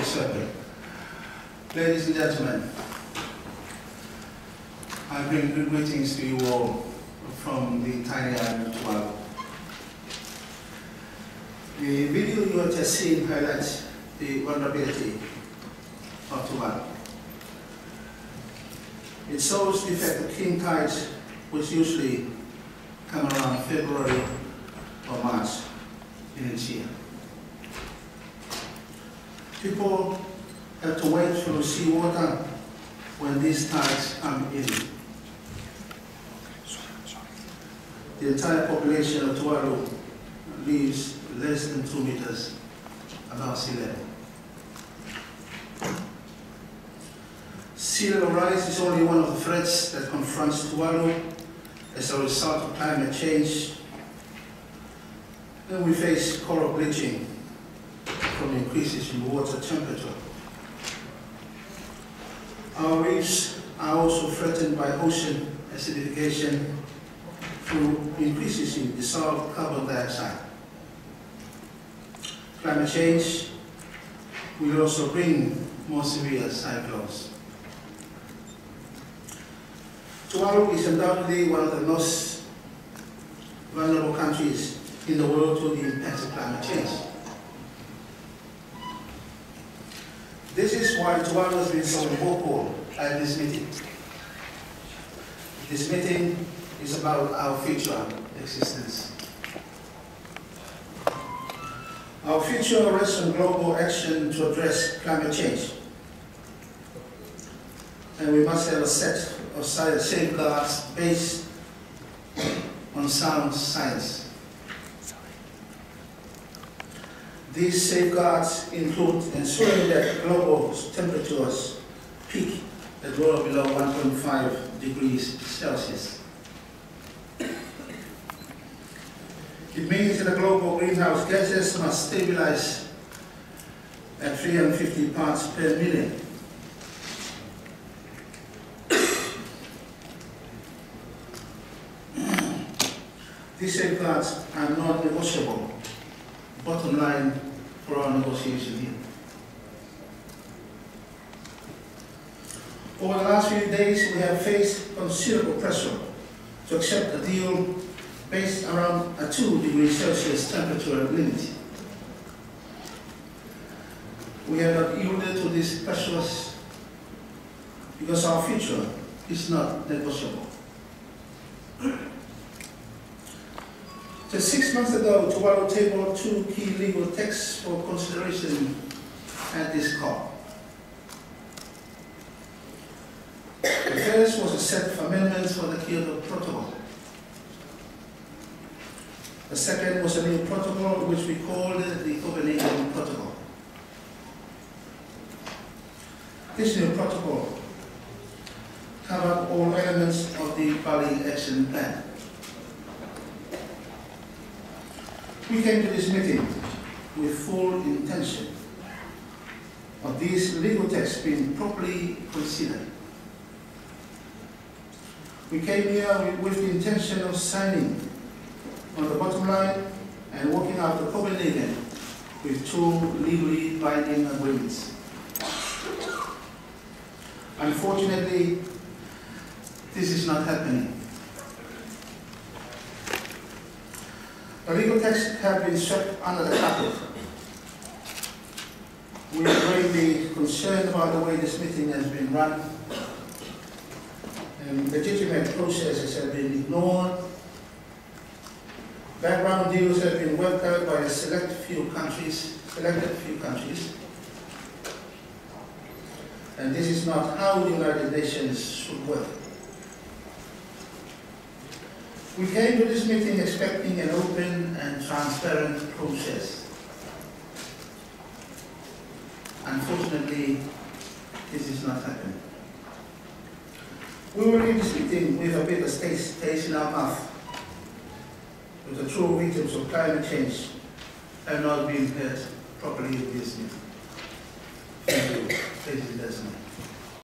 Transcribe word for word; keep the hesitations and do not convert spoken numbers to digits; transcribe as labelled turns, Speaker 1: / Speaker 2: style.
Speaker 1: Great Circle. Ladies and gentlemen, I bring good greetings to you all from the tiny island of Tuvalu. The video you have just seen highlights the vulnerability of Tuvalu. It shows the effect of king tides, which usually come around February or March in each year. People have to wait through seawater when these tides come in. The entire population of Tuvalu lives less than two meters above sea level. Sea level rise is only one of the threats that confronts Tuvalu as a result of climate change. And we face coral bleaching from increases in water temperature. Our reefs are also threatened by ocean acidification through increases in dissolved carbon dioxide. Climate change will also bring more severe cyclones. Tuvalu is undoubtedly one of the most vulnerable countries in the world to the impacts of climate change. This is why Tuvalu has been so vocal at this meeting. This meeting is about our future existence. Our future rests on global action to address climate change. And we must have a set of safeguards based on sound science. These safeguards include ensuring that global temperatures peak at well below one point five degrees Celsius. It means that the global greenhouse gases must stabilize at three hundred fifty parts per million. These safeguards are non-negotiable. Bottom line for our negotiation here. Over the last few days, we have faced considerable pressure to accept a deal based around a two degrees Celsius temperature limit. We have not yielded to these pressures because our future is not negotiable. Just six months ago, Tuvalu tabled two key legal texts for consideration at this COP. The first was a set of amendments for the Kyoto Protocol. The second was a new protocol which we called the Copenhagen Protocol. This new protocol covered all elements of the Bali Action Plan. We came to this meeting with full intention of these legal texts being properly considered. We came here with the intention of signing on the bottom line and working out the Copenhagen with two legally binding agreements. Unfortunately, this is not happening. The legal texts have been swept under the carpet. We are greatly concerned about the way this meeting has been run. And legitimate processes have been ignored. Background deals have been worked out by a select few countries, selected few countries. And this is not how the United Nations should work. We came to this meeting expecting an open and transparent process. Unfortunately, this is not happening. We will leave this meeting with a bitter taste, taste in our mouth, with the true victims of climate change have not been heard properly in this meeting. Thank you, ladies and gentlemen.